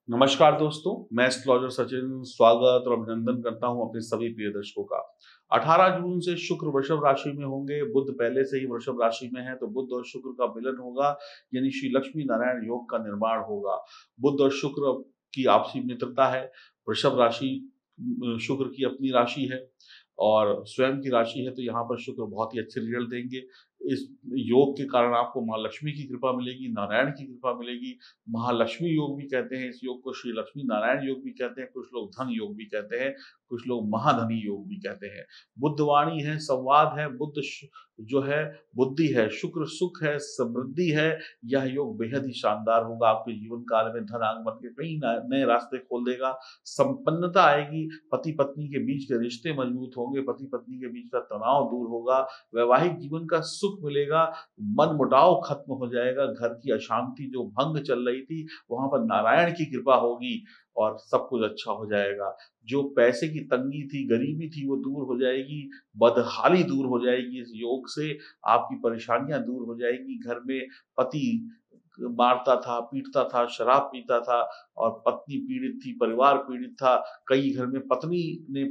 नमस्कार दोस्तों, मैं एस्ट्रोलॉजर सचिन स्वागत और अभिनंदन करता हूं अपने सभी प्रिय दर्शकों का। 18 जून से शुक्र वृषभ राशि में होंगे। बुध पहले से ही वृषभ राशि में है, तो बुध और शुक्र का मिलन होगा, यानी श्री लक्ष्मी नारायण योग का निर्माण होगा। बुध और शुक्र की आपसी मित्रता है। वृषभ राशि शुक्र की अपनी राशि है और स्वयं की राशि है, तो यहाँ पर शुक्र बहुत ही अच्छे रिजल्ट देंगे। इस योग के कारण आपको माँ लक्ष्मी की कृपा मिलेगी, नारायण की कृपा मिलेगी। महालक्ष्मी योग भी कहते हैं इस योग को, श्री लक्ष्मी नारायण योग भी कहते हैं, कुछ लोग धन योग भी कहते हैं, कुछ लोग महाधनी योग भी कहते हैं। बुद्धवाणी है, संवाद है, जो है बुद्धि है, शुक्र सुख है, समृद्धि है। यह योग बेहद ही शानदार होगा। आपके जीवन काल में धन आगमन के कई नए रास्ते खोल देगा। संपन्नता आएगी, पति पत्नी के बीच के रिश्ते मजबूत होंगे, पति पत्नी के बीच का तनाव दूर होगा, वैवाहिक जीवन का सुख मिलेगा, मन मुटाव खत्म हो जाएगा, घर की अशांति जो भंग चल रही थी वहां पर नारायण की कृपा होगी और सब कुछ अच्छा हो जाएगा। जो पैसे की तंगी थी, गरीबी थी, वो दूर हो जाएगी, बदहाली दूर हो जाएगी। इस योग से आपकी परेशानियां दूर हो जाएगी। घर में पति मारता था, पीटता था, शराब पीता था और पत्नी पीड़ित थी, परिवार पीड़ित था। कई घर में पत्नी ने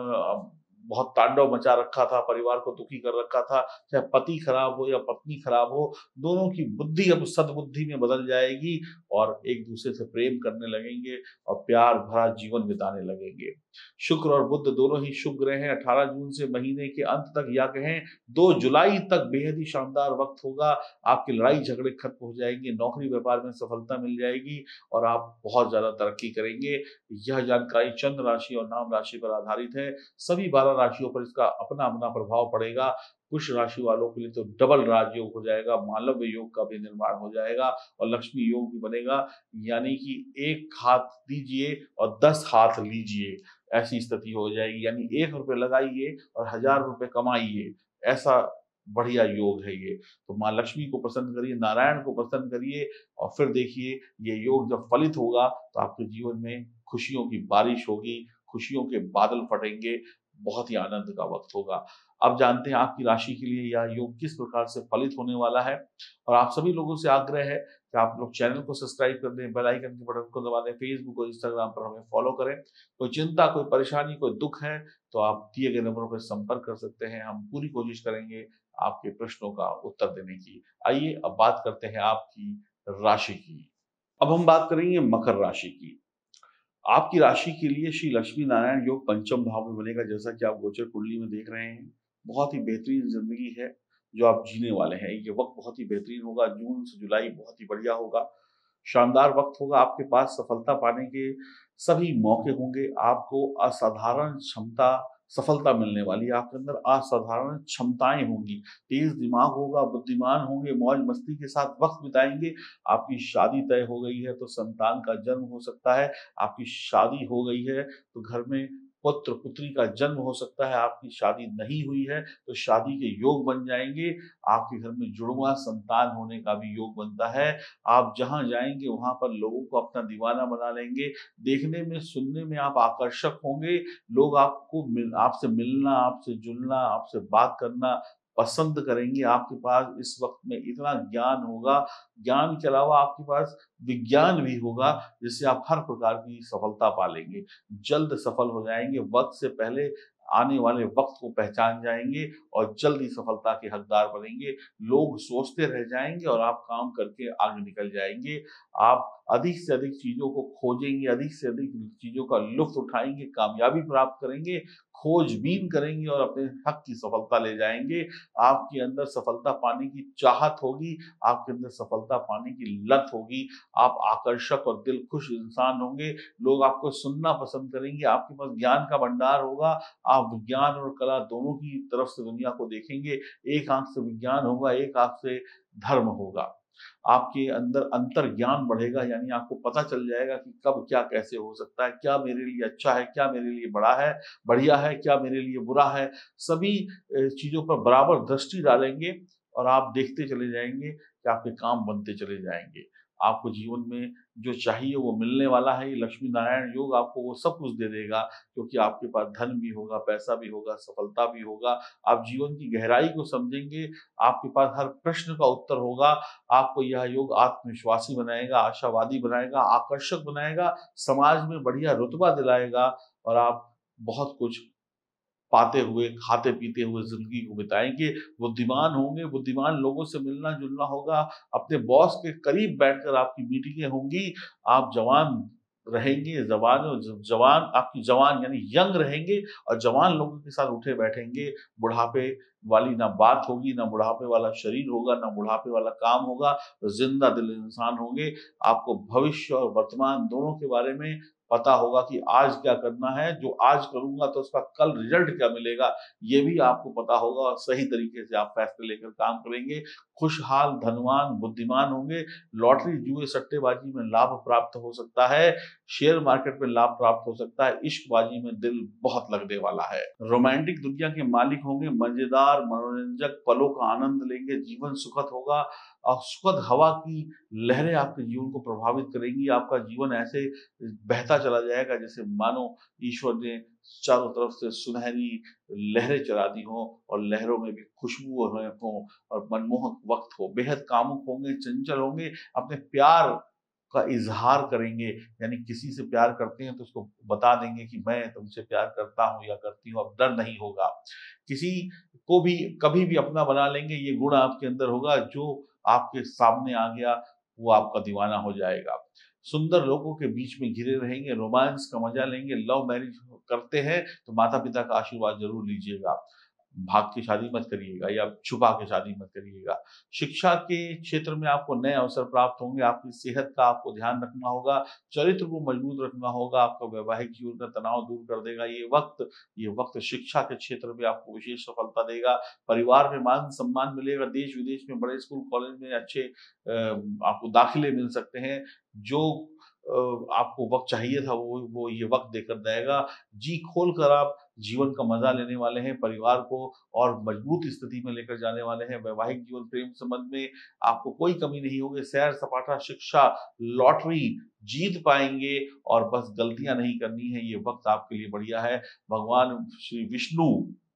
बहुत तांडव मचा रखा था, परिवार को दुखी कर रखा था। चाहे पति खराब हो या पत्नी खराब हो, दोनों की बुद्धि अब सद्बुद्धि में बदल जाएगी और एक दूसरे से प्रेम करने लगेंगे और प्यार भरा जीवन बिताने लगेंगे। शुक्र और बुध दोनों ही शुभ ग्रह हैं। 18 जून से महीने के अंत तक या कहें 2 जुलाई तक बेहद ही शानदार वक्त होगा। आपकी लड़ाई झगड़े खत्म हो जाएंगे, नौकरी व्यापार में सफलता मिल जाएगी और आप बहुत ज्यादा तरक्की करेंगे। यह जानकारी चंद्र राशि और नाम राशि पर आधारित है। सभी 12 राशियों पर इसका अपना अपना प्रभाव पड़ेगा। कुछ राशि वालों के लिए तो डबल राजयोग हो जाएगा, मालव्य योग का भी निर्माण हो जाएगा और लक्ष्मी योग भी बनेगा, यानी कि एक हाथ दीजिए और 10 हाथ लीजिए, ऐसी स्थिति हो जाएगी। यानी 1 रुपए लगाइए और 1000 रुपए कमाइए, ऐसा बढ़िया योग है ये। तो माँ लक्ष्मी को प्रसन्न करिए, नारायण को प्रसन्न करिए और फिर देखिए ये योग जब फलित होगा तो आपके जीवन में खुशियों की बारिश होगी, खुशियों के बादल फटेंगे, बहुत ही आनंद का वक्त होगा। अब जानते हैं आपकी राशि के लिए यह योग किस प्रकार से फलित होने वाला है और आप सभी लोगों से आग्रह है कि आप लोग चैनल को सब्सक्राइब कर दें, बेल आइकन के बटन को दबा दें, फेसबुक और इंस्टाग्राम पर हमें फॉलो करें। कोई चिंता, कोई परेशानी, कोई दुख है तो आप दिए गए नंबरों पर संपर्क कर सकते हैं। हम पूरी कोशिश करेंगे आपके प्रश्नों का उत्तर देने की। आइए अब बात करते हैं आपकी राशि की। अब हम बात करेंगे मकर राशि की। आपकी राशि के लिए श्री लक्ष्मी नारायण योग पंचम भाव में बनेगा, जैसा कि आप गोचर कुंडली में देख रहे हैं। बहुत ही बेहतरीन जिंदगी है जो आप जीने वाले हैं। ये वक्त बहुत ही बेहतरीन होगा। जून से जुलाई बहुत ही बढ़िया होगा, शानदार वक्त होगा। आपके पास सफलता पाने के सभी मौके होंगे। आपको असाधारण क्षमता सफलता मिलने वाली है। आपके अंदर असाधारण क्षमताएं होंगी, तेज दिमाग होगा, बुद्धिमान होंगे, मौज मस्ती के साथ वक्त बिताएंगे। आपकी शादी तय हो गई है तो संतान का जन्म हो सकता है। आपकी शादी हो गई है तो घर में पुत्र पुत्री का जन्म हो सकता है। आपकी शादी नहीं हुई है तो शादी के योग बन जाएंगे। आपके घर में जुड़वा संतान होने का भी योग बनता है। आप जहां जाएंगे वहां पर लोगों को अपना दीवाना बना लेंगे। देखने में, सुनने में आप आकर्षक होंगे। लोग आपसे मिलना, आपसे जुड़ना, आपसे बात करना पसंद करेंगे। आपके पास इस वक्त में इतना ज्ञान होगा, ज्ञान के अलावा आपके पास विज्ञान भी होगा, जिससे आप हर प्रकार की सफलता पा लेंगे। जल्द सफल हो जाएंगे, वक्त से पहले आने वाले वक्त को पहचान जाएंगे और जल्द ही सफलता के हकदार बनेंगे। लोग सोचते रह जाएंगे और आप काम करके आगे निकल जाएंगे। आप अधिक से अधिक चीजों को खोजेंगे, अधिक से अधिक चीजों का लुत्फ उठाएंगे, कामयाबी प्राप्त करेंगे, खोजबीन करेंगे और अपने हक की सफलता ले जाएंगे। आपके अंदर सफलता पाने की चाहत होगी, आपके अंदर सफलता पाने की लत होगी। आप आकर्षक और दिल खुश इंसान होंगे। लोग आपको सुनना पसंद करेंगे। आपके पास ज्ञान का भंडार होगा। आप विज्ञान और कला दोनों की तरफ से दुनिया को देखेंगे। एक आंख से विज्ञान होगा, एक आंख से धर्म होगा। आपके अंदर अंतर ज्ञान बढ़ेगा, यानी आपको पता चल जाएगा कि कब क्या कैसे हो सकता है, क्या मेरे लिए अच्छा है, क्या मेरे लिए बड़ा है, बढ़िया है, क्या मेरे लिए बुरा है। सभी चीजों पर बराबर दृष्टि डालेंगे और आप देखते चले जाएंगे कि आपके काम बनते चले जाएंगे। आपको जीवन में जो चाहिए वो मिलने वाला है। ये लक्ष्मी नारायण योग आपको वो सब कुछ दे देगा, क्योंकि आपके पास धन भी होगा, पैसा भी होगा, सफलता भी होगा। आप जीवन की गहराई को समझेंगे, आपके पास हर प्रश्न का उत्तर होगा। आपको यह योग आत्मविश्वासी बनाएगा, आशावादी बनाएगा, आकर्षक बनाएगा, समाज में बढ़िया रुतबा दिलाएगा और आप बहुत कुछ पाते हुए, खाते-पीते हुए ज़िंदगी को बिताएँगे। बुद्धिमान होंगे, बुद्धिमान लोगों से मिलना-जुलना होगा, अपने बॉस के करीब बैठकर आपकी मीटिंगें होंगी, आप जवान रहेंगे, जवान आपकी जवान यानी यंग रहेंगे और जवान लोगों के साथ उठे-बैठेंगे। बुढ़ापे वाली ना बात होगी, ना बुढ़ापे वाला शरीर होगा, ना बुढ़ापे वाला काम होगा, ज़िंदा-दिल इंसान होंगे। आपको भविष्य और वर्तमान दोनों के बारे में पता होगा कि आज क्या करना है, जो आज करूँगा तो उसका कल रिज़ल्ट क्या मिलेगा, ये भी आपको पता होगा और सही तरीके से आप फैसले लेकर काम करेंगे। खुशहाल, धनवान, बुद्धिमान होंगे, लॉटरी, जुए, सट्टेबाजी में लाभ प्राप्त हो सकता है, शेयर मार्केट में लाभ प्राप्त हो सकता है, इश्कबाजी में दिल बहुत लगने वाला है। रोमांटिक दुनिया के मालिक होंगे, मज़ेदार, मनोरंजक पलों का आनंद लेंगे, जीवन सुखद होगा और सुखद हवा की लहरें आपके जीवन को प्रभावित करेंगी। आपका जीवन ऐसे बहता चला जाएगा जैसे मानो ईश्वर ने चारों तरफ से सुनहरी लहरें चला दी हों और लहरों में भी खुशबू हों और मनमोहक वक्त हो। बेहद कामुक होंगे, चंचल होंगे, अपने प्यार का इज़हार करेंगे, यानी किसी से प्यार करते हैं तो उसको बता देंगे कि मैं तुमसे प्यार करता हूँ या करती हूँ, अब डर नहीं होगा। किसी को भी कभी भी अपना बना लेंगे, ये गुण आपके अंदर होगा। जो आपके सामने आ गया वो आपका दीवाना हो जाएगा। सुंदर लोगों के बीच में घिरे रहेंगे, रोमांस का मजा लेंगे। लव मैरिज करते हैं तो माता-पिता का आशीर्वाद ज़रूर लीजिएगा। भाग के शादी मत करिएगा या छुपा के शादी मत करिएगा। शिक्षा के क्षेत्र में आपको नए अवसर प्राप्त होंगे, आपकी सेहत का आपको ध्यान रखना होगा, चरित्र को मजबूत रखना होगा, आपका वैवाहिक जीवन का तनाव दूर कर देगा ये वक्त शिक्षा के क्षेत्र में आपको विशेष सफलता देगा। परिवार में मान-सम्मान मिलेगा, देश-विदेश में बड़े स्कूल, कॉलेज में अच्छे आपको दाखिले मिल सकते हैं। जो आपको वक़्त चाहिए था वो ये वक़्त देकर जाएगा। जी खोल कर आप जीवन का मज़ा लेने वाले हैं, परिवार को और मजबूत स्थिति में लेकर जाने वाले हैं। वैवाहिक जीवन, प्रेम संबंध में आपको कोई कमी नहीं होगी। सैर-सपाटा, शिक्षा, लॉटरी जीत पाएँगे और बस गलतियाँ नहीं करनी है, ये वक़्त आपके लिए बढ़िया है। भगवान श्री विष्णु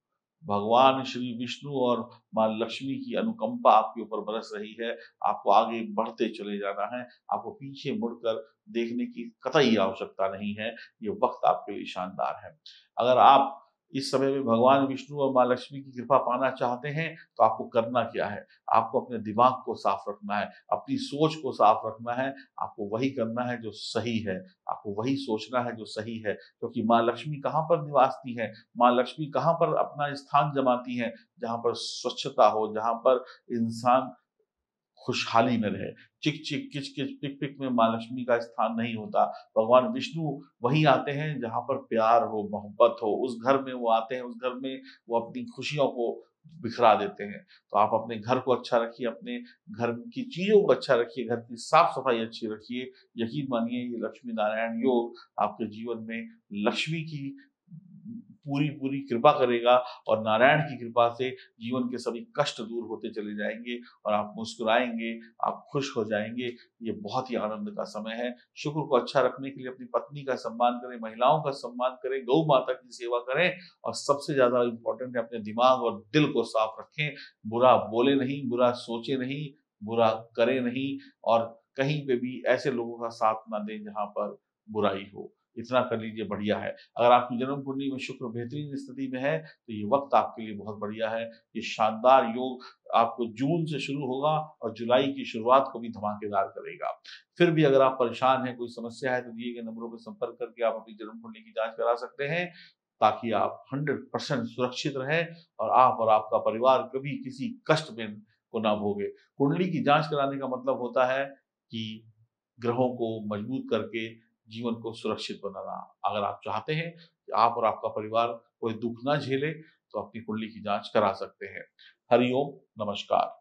भगवान श्री विष्णु और माँ लक्ष्मी की अनुकंपा आपके ऊपर बरस रही है। आपको आगे बढ़ते चले जाना है, आपको पीछे मुड़कर देखने की कतई आवश्यकता नहीं है। ये वक़्त आपके लिए शानदार है। अगर आप इस समय में भगवान विष्णु और माँ लक्ष्मी की कृपा पाना चाहते हैं, तो आपको करना क्या है? आपको अपने दिमाग को साफ रखना है, अपनी सोच को साफ रखना है, आपको वही करना है जो सही है, आपको वही सोचना है जो सही है। क्योंकि माँ लक्ष्मी कहाँ पर निवासती हैं? माँ लक्ष्मी कहाँ पर अपना स्थान जमाती हैं? जहाँ पर स्वच्छता हो, जहाँ पर इंसान खुशहाली में रहे। चिक-चिक, किच-किच, पिक-पिक में माँ लक्ष्मी का स्थान नहीं होता। भगवान विष्णु वहीं आते हैं जहाँ पर प्यार हो, मोहब्बत हो, उस घर में वो आते हैं, उस घर में वो अपनी खुशियों को बिखरा देते हैं। तो आप अपने घर को अच्छा रखिए, अपने घर की चीज़ों को अच्छा रखिए, घर की साफ-सफाई अच्छी रखिए। यकीन मानिए ये लक्ष्मी नारायण योग आपके जीवन में लक्ष्मी की पूरी-पूरी कृपा करेगा और नारायण की कृपा से जीवन के सभी कष्ट दूर होते चले जाएँगे और आप मुस्कुराएँगे, आप खुश हो जाएँगे। ये बहुत ही आनंद का समय है। शुक्र को अच्छा रखने के लिए अपनी पत्नी का सम्मान करें, महिलाओं का सम्मान करें, गौ माता की सेवा करें और सबसे ज़्यादा इम्पोर्टेंट है अपने दिमाग और दिल को साफ रखें। बुरा बोले नहीं, बुरा सोचे नहीं, बुरा करें नहीं और कहीं पे भी ऐसे लोगों का साथ ना दें जहाँ पर बुराई हो। इतना कर लीजिए बढ़िया है। अगर आपकी जन्म कुंडली में शुक्र बेहतरीन स्थिति में है, तो ये वक़्त आपके लिए बहुत बढ़िया है। ये शानदार योग आपको जून से शुरू होगा और जुलाई की शुरुआत को भी धमाकेदार करेगा। फिर भी अगर आप परेशान हैं, कोई समस्या है, तो दिए गए नंबरों पे संपर्क करके आप अपनी जन्म कुंडली की जाँच करा सकते हैं, ताकि आप 100% सुरक्षित रहें और आप और आपका परिवार कभी किसी कष्ट में को ना भोगे। कुंडली की जाँच कराने का मतलब होता है कि ग्रहों को मजबूत करके जीवन को सुरक्षित बनाना। अगर आप चाहते हैं कि आप और आपका परिवार कोई दुःख ना झेले, तो अपनी कुंडली की जाँच करा सकते हैं। हरि ओम, नमस्कार।